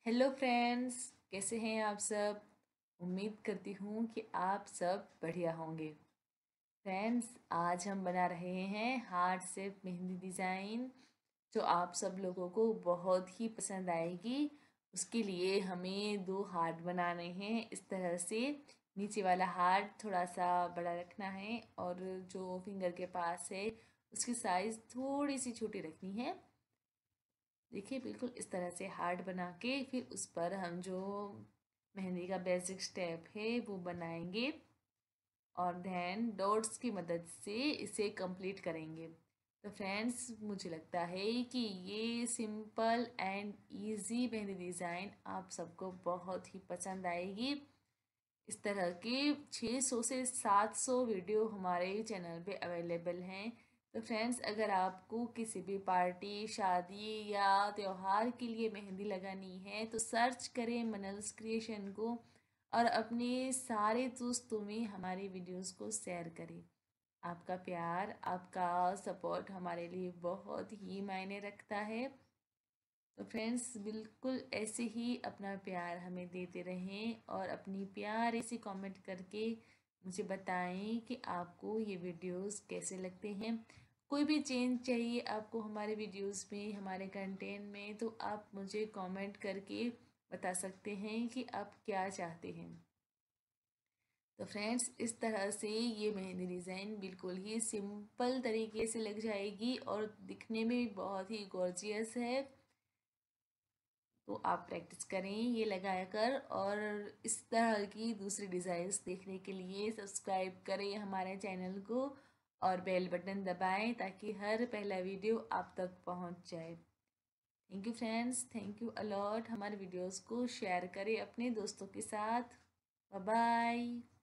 Hello friends, कैसे हैं आप सब। उम्मीद करती हूँ कि आप सब बढ़िया होंगे। फ्रेंड्स, आज हम बना रहे हैं हार्ट शेप मेहंदी डिज़ाइन जो आप सब लोगों को बहुत ही पसंद आएगी। उसके लिए हमें दो हार्ट बनाने हैं। इस तरह से नीचे वाला हार्ट थोड़ा सा बड़ा रखना है और जो फिंगर के पास है उसकी साइज़ थोड़ी सी छोटी रखनी है। देखिए, बिल्कुल इस तरह से हार्ट बना के फिर उस पर हम जो मेहंदी का बेसिक स्टेप है वो बनाएंगे और देन डॉट्स की मदद से इसे कंप्लीट करेंगे। तो फ्रेंड्स, मुझे लगता है कि ये simple and easy mehndi design आप सबको बहुत ही पसंद आएगी। इस तरह के 600 से 700 वीडियो हमारे चैनल पे अवेलेबल हैं। तो फ्रेंड्स, अगर आपको किसी भी पार्टी, शादी या त्योहार के लिए मेहंदी लगानी है तो सर्च करें मनल्स क्रिएशन को और अपने सारे दोस्तों में हमारी वीडियोस को शेयर करें। आपका प्यार, आपका सपोर्ट हमारे लिए बहुत ही मायने रखता है। तो फ्रेंड्स, बिल्कुल ऐसे ही अपना प्यार हमें देते रहें और अपनी प्यारे से कमेंट करके मुझे बताएं कि आपको ये वीडियोस कैसे लगते हैं। कोई भी चेंज चाहिए आपको हमारे वीडियोस में, हमारे कंटेंट में, तो आप मुझे कमेंट करके बता सकते हैं कि आप क्या चाहते हैं। तो फ्रेंड्स, इस तरह से ये मेहंदी डिज़ाइन बिल्कुल ही सिंपल तरीके से लग जाएगी और दिखने में भी बहुत ही गॉर्जियस है। तो आप प्रैक्टिस करें ये लगाया कर और इस तरह की दूसरी डिज़ाइंस देखने के लिए सब्सक्राइब करें हमारे चैनल को और बेल बटन दबाएं ताकि हर पहला वीडियो आप तक पहुंच जाए। Thank you friends, thank you a lot. हमारे वीडियोस को शेयर करें अपने दोस्तों के साथ। Bye bye.